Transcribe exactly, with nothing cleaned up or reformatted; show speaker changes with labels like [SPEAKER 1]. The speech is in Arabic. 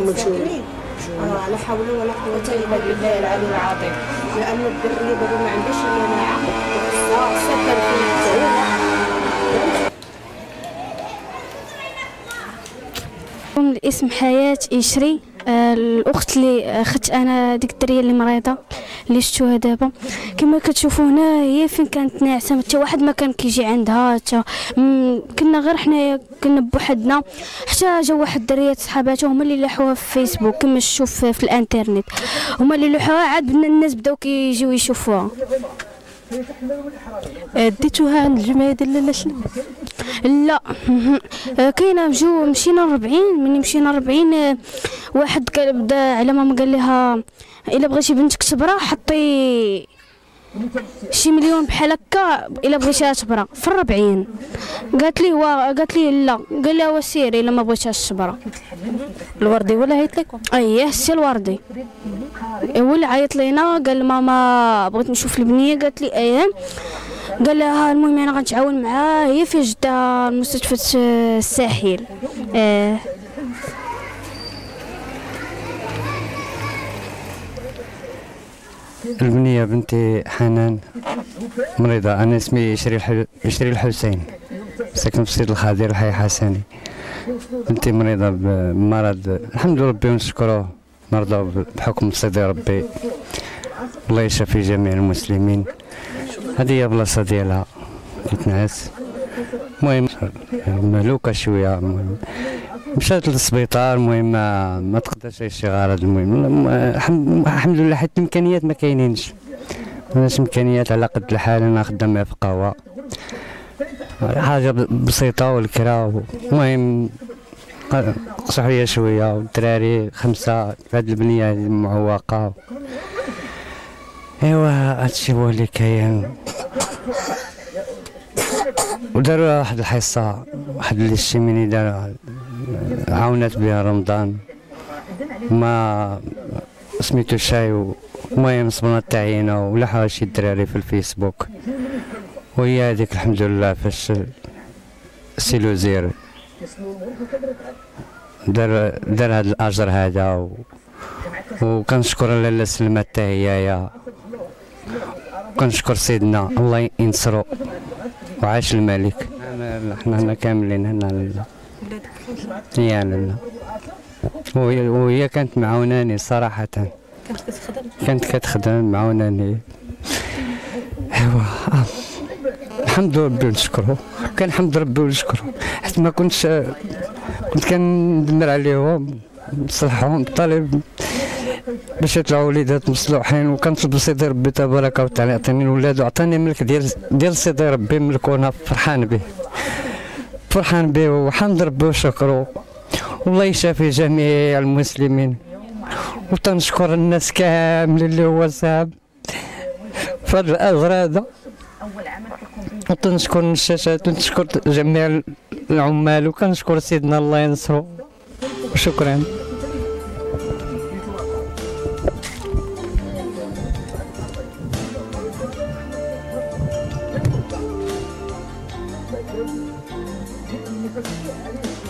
[SPEAKER 1] نمشيو اه لا حول ولا قوه الا بالله العلي العظيم. لان الدريه دابا ما عندهاش المناعه وخصها سكن في التعويض.
[SPEAKER 2] الاسم حياة إشري. آه الاخت اللي اخت انا ديك الدريه اللي مريضه اللي شفتوها دابا كما كتشوفوا هنا هي فين كانت ناعسه، حتى واحد ما كان كيجي عندها، حتى كنا غير حنايا كنا بوحدنا، حتى جا واحد الدريه صحاباتها هما اللي لاحوها في فيسبوك كما تشوف في الانترنت، هما اللي لاحوها عاد الناس بداو كيجيو يشوفوها.
[SPEAKER 3] ديتوها عند الجمعيه ديال لاله شنو؟
[SPEAKER 2] لا كاينه مجو مشينا أربعين، ملي مشينا أربعين واحد بدا على ماما قال لها الا بغيتي بنتك تبرا حطي شي مليون بحال هكا الا بغيتيها تبرا في الربعين. قالت لي وا قالت لي لا، قال لها وسيري الا ما بغيتهاش تبرا.
[SPEAKER 3] الوردي ولا عيط لكم؟
[SPEAKER 2] اييه سي الوردي هو اللي عيط لينا، قال ماما بغيت نشوف البنيه، قالت لي ايه، قال لها المهم انا غنتعاون معاه، هي في جده مستشفى الساحل. اه
[SPEAKER 4] البنية بنتي حنان مريضة، أنا اسمي إشري الح... إشري الحسين، ساكن في سيد الخادر الحي حسني. بنتي مريضة بمرض، الحمد لله ربي ونشكروه، مرضى بحكم صدي ربي، الله يشفي جميع المسلمين. هذه هي بلاصة ديالها كتنعس، المهم مهلوكة شوية، المهم مشات للسبيطار، المهم ما, ما تقدرش شي غرض، المهم الحمد لله حيت الامكانيات ما كاينينش، مابقاش امكانيات على قد الحال. انا خدام في قهوه حاجه بسيطه والكرا، المهم قصحوا ليا شويه، والدراري خمسه في هاد البنيه المعوقه. ايوا هادشي هو اللي كاين. وداروا واحد الحصه، واحد اللي الشيميني دار عاونات بها رمضان، ما سميتو شاي، المهم صبنا التعيينه ولحوا شي الدراري في الفيسبوك، وهي هذيك الحمد لله فاش سي لوزير دار دار هذا الاجر هذا، و... وكنشكر لاله سلمى حتى هي، وكنشكر سيدنا الله ينصرو وعاش الملك. حنا هنا كاملين هنا يا لاله، وهي كانت معاوناني صراحه،
[SPEAKER 3] كانت كتخدم
[SPEAKER 4] كانت كتخدم معاوناني. ايوا الحمد لله ربي ونشكرو، كان الحمد ربي ونشكرو، حيت ما كنتش كنت كندمر عليهم نصلحهم طالب باش يطلعوا وليدات مصلوحين، وكنطلب سيدي ربي تبارك وتعالى يعطيني الولاد، وعطاني ملك ديال ديال سيدي ربي ملك، وانا فرحان به فرحان به وحمد ربي وشكرو، والله يشافي جميع المسلمين. وتنشكر الناس كامل اللي هو ساب في هذا الاجر هذا، وتنشكر الشاشات ونشكر جميع العمال، وكنشكر سيدنا الله ينصرو، وشكرا.
[SPEAKER 1] Thank you.